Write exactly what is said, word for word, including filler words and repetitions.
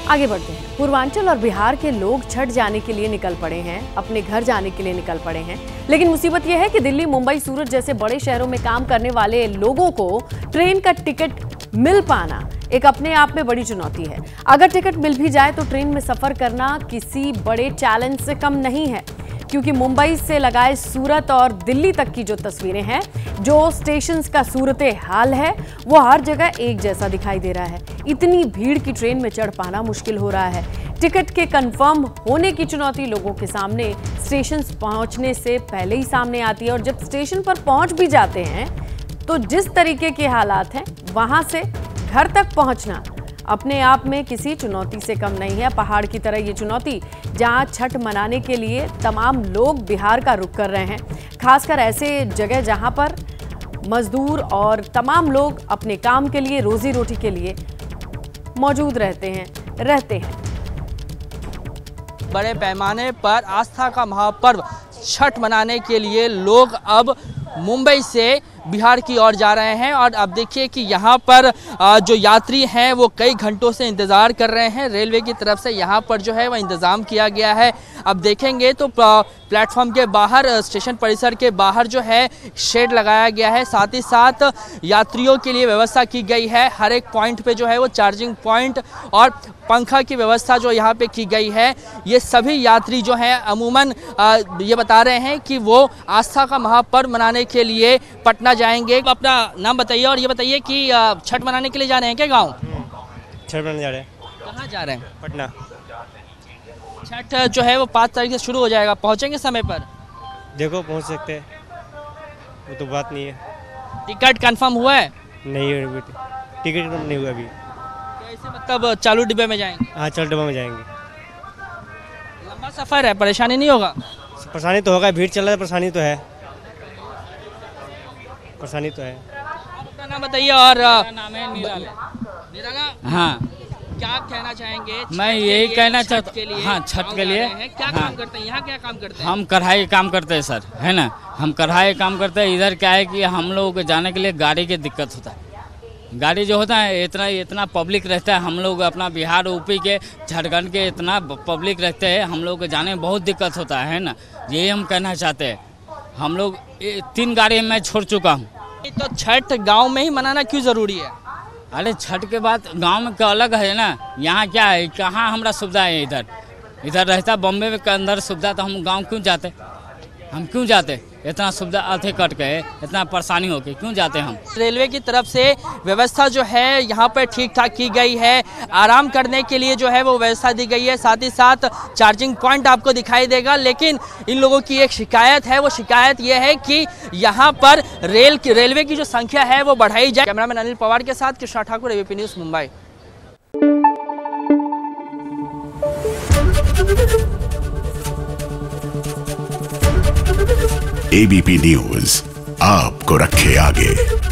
आगे बढ़ते हैं। पूर्वांचल और बिहार के लोग छठ जाने के लिए निकल पड़े हैं, अपने घर जाने के लिए निकल पड़े हैं। लेकिन मुसीबत यह है कि दिल्ली, मुंबई, सूरत जैसे बड़े शहरों में काम करने वाले लोगों को ट्रेन का टिकट मिल पाना एक अपने आप में बड़ी चुनौती है। अगर टिकट मिल भी जाए तो ट्रेन में सफर करना किसी बड़े चैलेंज से कम नहीं है, क्योंकि मुंबई से लगाए सूरत और दिल्ली तक की जो तस्वीरें हैं, जो स्टेशंस का सूरते हाल है, वो हर जगह एक जैसा दिखाई दे रहा है। इतनी भीड़ की ट्रेन में चढ़ पाना मुश्किल हो रहा है। टिकट के कंफर्म होने की चुनौती लोगों के सामने स्टेशन पहुंचने से पहले ही सामने आती है, और जब स्टेशन पर पहुंच भी जाते हैं तो जिस तरीके के हालात हैं, वहां से घर तक पहुंचना अपने आप में किसी चुनौती से कम नहीं है। पहाड़ की तरह ये चुनौती, जहां छठ मनाने के लिए तमाम लोग बिहार का रुख कर रहे हैं, खासकर ऐसे जगह जहां पर मजदूर और तमाम लोग अपने काम के लिए, रोजी रोटी के लिए मौजूद रहते हैं रहते हैं बड़े पैमाने पर आस्था का महापर्व छठ मनाने के लिए लोग अब मुंबई से बिहार की ओर जा रहे हैं। और अब देखिए कि यहाँ पर जो यात्री हैं वो कई घंटों से इंतज़ार कर रहे हैं। रेलवे की तरफ से यहाँ पर जो है वह इंतज़ाम किया गया है। अब देखेंगे तो प्लेटफॉर्म के बाहर, स्टेशन परिसर के बाहर जो है शेड लगाया गया है, साथ ही साथ यात्रियों के लिए व्यवस्था की गई है। हर एक पॉइंट पे जो है वो चार्जिंग पॉइंट और पंखा की व्यवस्था जो यहाँ पे की गई है। ये सभी यात्री जो हैं अमूमन ये बता रहे हैं कि वो आस्था का महापर्व मनाने के लिए पटना जाएंगे। अपना नाम बताइए और ये बताइए कि छठ मनाने के लिए जा रहे हैं क्या गाँव? छठ मनाने जा रहे हैं। कहाँ जा रहे हैं? पटना। छठ जो है वो पाँच तारीख से शुरू हो जाएगा, पहुँचेंगे समय पर? देखो पहुँच सकते हैं, वो तो बात नहीं है। टिकट कंफर्म हुआ है? नहीं है, टिकट नहीं हुआ अभी। कैसे मतलब चालू डिब्बे में जाएंगे? हाँ, चालू डिब्बे में जाएंगे। लंबा सफर है, परेशानी नहीं होगा? परेशानी तो होगा, भीड़ चल रहा है, परेशानी तो है, परेशानी तो है। आप अपना नाम बताइए। और नाम है निराला। निराला, हाँ, क्या कहना चाहेंगे? मैं यही कहना चाहता हूँ, हाँ, छठ के लिए क्या हाँ, काम करते हैं यहाँ? क्या काम करते हैं? हम कढ़ाई काम करते हैं सर, है ना। हम कढ़ाई काम करते हैं। इधर क्या है कि हम लोग जाने के लिए गाड़ी की दिक्कत होता है। गाड़ी जो होता है, इतना इतना पब्लिक रहता है। हम लोग अपना बिहार, यूपी के, झारखंड के इतना पब्लिक रहते हैं, हम लोग को जाने में बहुत दिक्कत होता है ना। यही हम कहना चाहते हैं। हम लोग तीन गाड़ी मैं छोड़ चुका हूँ। तो छठ गांव में ही मनाना क्यों जरूरी है? अरे छठ के बाद गांव में क्या अलग है ना। यहाँ क्या है, कहाँ हमारा सुविधा है? इधर इधर रहता बॉम्बे में के अंदर सुविधा, तो हम गांव क्यों जाते? हम क्यों जाते? इतना सुविधा अथे कट के, इतना परेशानी हो के क्यों जाते हम? रेलवे की तरफ से व्यवस्था जो है यहाँ पर ठीक ठाक की गई है। आराम करने के लिए जो है वो व्यवस्था दी गई है, साथ ही साथ चार्जिंग पॉइंट आपको दिखाई देगा। लेकिन इन लोगों की एक शिकायत है, वो शिकायत ये है कि यहाँ पर रेल की रेलवे की जो संख्या है वो बढ़ाई जाए। कैमरामैन अनिल पवार के साथ Krishna Thakur, ABP news, Mumbai. ABP news आपको रखे आगे।